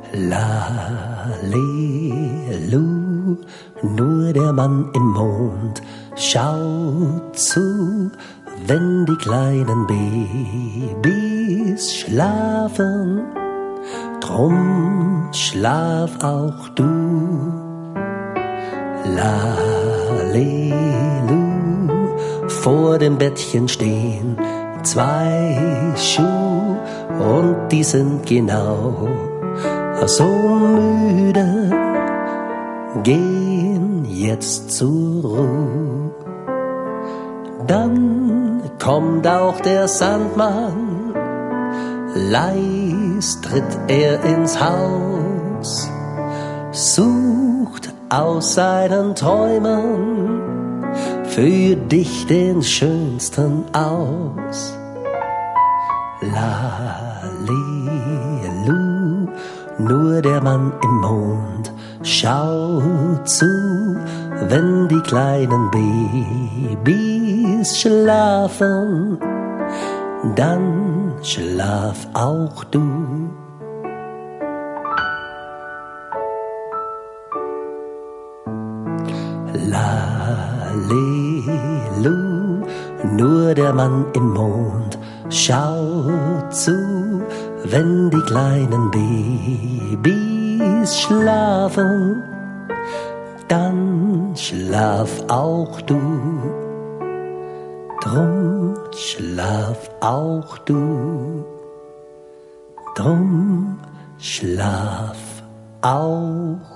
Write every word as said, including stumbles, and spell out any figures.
Lalelu, nur der Mann im Mond schaut zu, wenn die kleinen Babys schlafen. Drum schlaf auch du. Lalelu, vor dem Bettchen stehen zwei Schuhe und die sind genau so müde, gehen jetzt zur Ruhe. Dann kommt auch der Sandmann, leis tritt er ins Haus, sucht aus seinen Träumen für dich den schönsten aus. Lalelu, nur der Mann im Mond schaut zu, wenn die kleinen Babys schlafen, dann schlaf auch du. Lalelu, nur der Mann im Mond schaut zu, wenn die kleinen Babys schlafen, dann schlaf auch du. Drum schlaf auch du. Drum schlaf auch